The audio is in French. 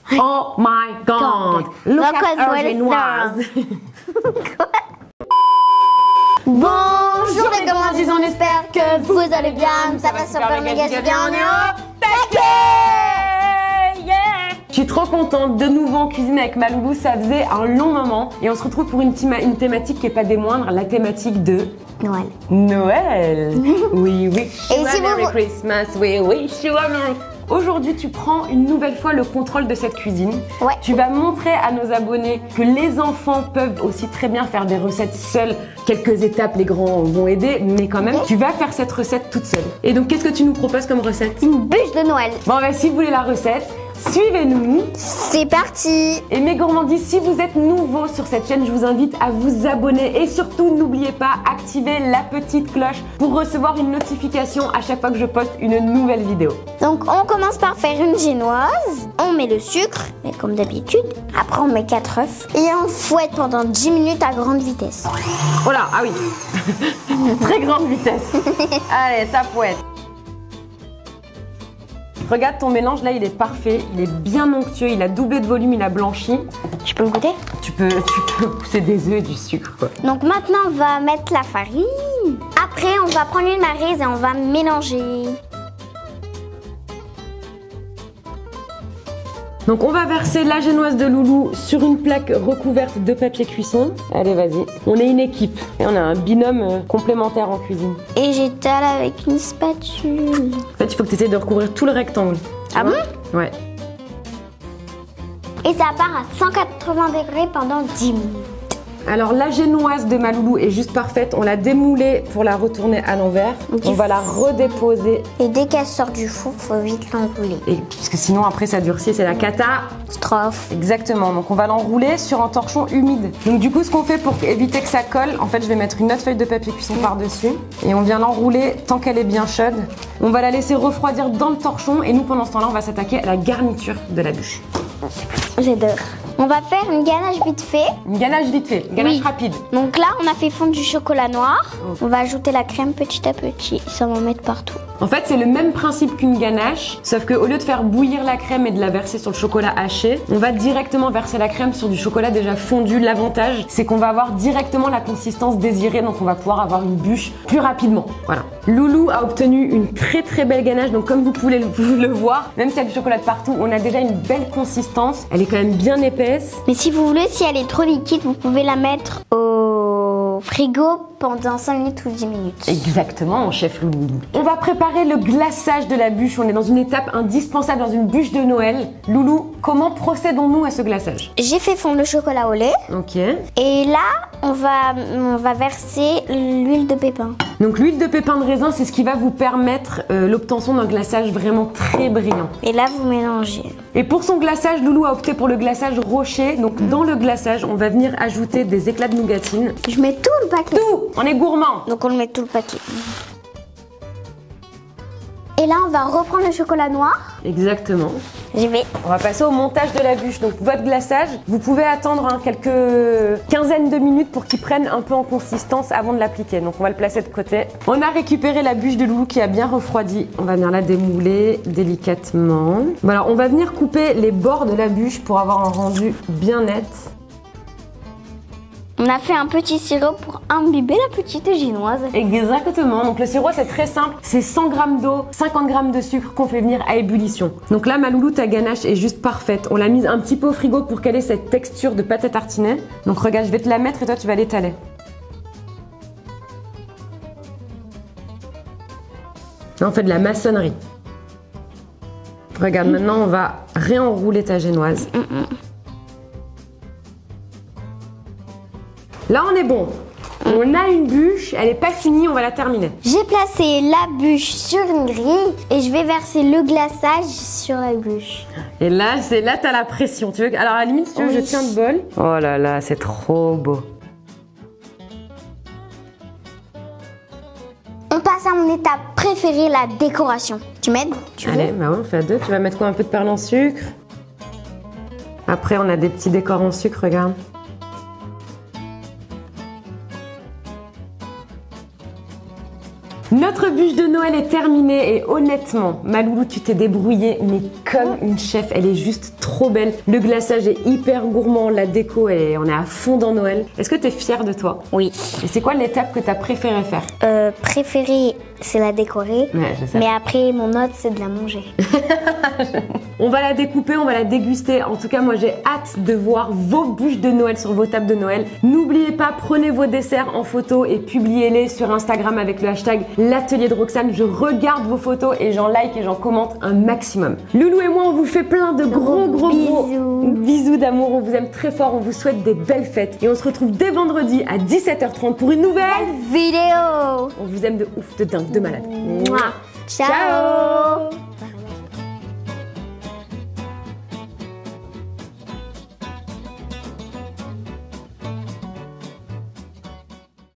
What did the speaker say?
Oh my god! Look at her génoise! Bonjour les gourmandises, on espère que vous allez bien. Ça va super méga bien, on est au taquet. Je suis trop contente, de nouveau en cuisine avec ma loulou, ça faisait un long moment et on se retrouve pour une thématique qui n'est pas des moindres, la thématique de Noël. Noël. Oui, oui. Et si Merry Christmas, we wish you a Merry. Aujourd'hui, tu prends une nouvelle fois le contrôle de cette cuisine. Ouais. Tu vas montrer à nos abonnés que les enfants peuvent aussi très bien faire des recettes seuls. Quelques étapes, les grands vont aider, mais quand même, tu vas faire cette recette toute seule. Et donc, qu'est-ce que tu nous proposes comme recette? Une bûche de Noël. Bon, bah, si vous voulez la recette, suivez-nous. C'est parti. Et mes gourmandises, si vous êtes nouveau sur cette chaîne, je vous invite à vous abonner et surtout n'oubliez pas activer la petite cloche pour recevoir une notification à chaque fois que je poste une nouvelle vidéo. Donc on commence par faire une génoise. On met le sucre, mais comme d'habitude. Après on met 4 œufs et on fouette pendant 10 minutes à grande vitesse. Oh là, ah oui. Très grande vitesse. Allez, ça fouette. Regarde ton mélange là, il est parfait, il est bien onctueux, il a doublé de volume, il a blanchi. Je peux le goûter? Tu peux pousser des œufs et du sucre quoi. Donc maintenant on va mettre la farine. Après on va prendre une maryse et on va mélanger. Donc on va verser la génoise de loulou sur une plaque recouverte de papier cuisson. Allez vas-y, on est une équipe et on a un binôme complémentaire en cuisine. Et j'étale avec une spatule. En fait il faut que tu essaies de recouvrir tout le rectangle. Ah bon? Ouais. Et ça part à 180 degrés pendant 10 minutes. Alors la génoise de ma loulou est juste parfaite, on l'a démoulée pour la retourner à l'envers. On va la redéposer. Et dès qu'elle sort du four, faut vite l'enrouler. Et parce que sinon après ça durcit, c'est la cata. Strophe. Exactement, donc on va l'enrouler sur un torchon humide. Donc du coup ce qu'on fait pour éviter que ça colle, en fait je vais mettre une autre feuille de papier cuisson par-dessus. Et on vient l'enrouler tant qu'elle est bien chaude. On va la laisser refroidir dans le torchon et nous pendant ce temps-là on va s'attaquer à la garniture de la bûche. J'adore. On va faire une ganache vite fait. Une ganache vite fait, ganache rapide. Donc là, on a fait fondre du chocolat noir. On va ajouter la crème petit à petit. Ça va en mettre partout. En fait, c'est le même principe qu'une ganache, sauf qu'au lieu de faire bouillir la crème et de la verser sur le chocolat haché, on va directement verser la crème sur du chocolat déjà fondu. L'avantage, c'est qu'on va avoir directement la consistance désirée, donc on va pouvoir avoir une bûche plus rapidement. Voilà. Loulou a obtenu une très très belle ganache, donc comme vous pouvez le voir, même s'il y a du chocolat de partout, on a déjà une belle consistance. Elle est quand même bien épaisse. Mais si vous voulez, si elle est trop liquide, vous pouvez la mettre au frigo pendant 5 minutes ou 10 minutes. Exactement, mon chef Loulou. On va préparer le glaçage de la bûche. On est dans une étape indispensable dans une bûche de Noël. Loulou, comment procédons-nous à ce glaçage? J'ai fait fondre le chocolat au lait. Ok. Et là, on va verser l'huile de pépin. Donc l'huile de pépin de raisin, c'est ce qui va vous permettre l'obtention d'un glaçage vraiment très brillant. Et là, vous mélangez. Et pour son glaçage, Loulou a opté pour le glaçage rocher. Donc dans le glaçage, on va venir ajouter des éclats de nougatine. Je mets tout le paquet. Tout! On est gourmand. Donc on le met tout le paquet. Et là, on va reprendre le chocolat noir. Exactement. J'y vais. On va passer au montage de la bûche. Donc votre glaçage, vous pouvez attendre quelques quinzaines de minutes pour qu'il prenne un peu en consistance avant de l'appliquer. Donc on va le placer de côté. On a récupéré la bûche de Loulou qui a bien refroidi. On va venir la démouler délicatement. Voilà, on va venir couper les bords de la bûche pour avoir un rendu bien net. On a fait un petit sirop pour imbiber la petite génoise. Exactement, donc le sirop c'est très simple, c'est 100 g d'eau, 50 g de sucre qu'on fait venir à ébullition. Donc là ma loulou, ta ganache est juste parfaite. On l'a mise un petit peu au frigo pour qu'elle ait cette texture de pâte à tartiner. Donc regarde, je vais te la mettre et toi tu vas l'étaler. Là on fait de la maçonnerie. Regarde, maintenant on va réenrouler ta génoise. Là on est bon. On a une bûche, elle n'est pas finie, on va la terminer. J'ai placé la bûche sur une grille et je vais verser le glaçage sur la bûche. Et là, t'as la pression. Tu veux... Alors à la limite, si tu veux, je tiens le bol. Oh là là, c'est trop beau. On passe à mon étape préférée, la décoration. Tu m'aides? Allez, bah ouais, on fait à deux. Tu vas mettre quoi? Un peu de perles en sucre. Après, on a des petits décors en sucre, regarde. Notre bûche de Noël est terminée et honnêtement, ma loulou, tu t'es débrouillée mais comme une chef, elle est juste trop belle. Le glaçage est hyper gourmand, la déco, on est à fond dans Noël. Est-ce que tu es fière de toi? Oui. Et c'est quoi l'étape que tu as préféré faire? Préférée, c'est la décorer. Ouais, je sais. Mais après, mon autre, c'est de la manger. On va la découper, on va la déguster. En tout cas, moi, j'ai hâte de voir vos bûches de Noël sur vos tables de Noël. N'oubliez pas, prenez vos desserts en photo et publiez-les sur Instagram avec le hashtag l'atelier de Roxane. Je regarde vos photos et j'en like et j'en commente un maximum. Loulou et moi, on vous fait plein de gros bisous d'amour. On vous aime très fort, on vous souhaite des belles fêtes. Et on se retrouve dès vendredi à 17h30 pour une nouvelle vidéo. On vous aime de ouf, de dingue, de malade. Ciao.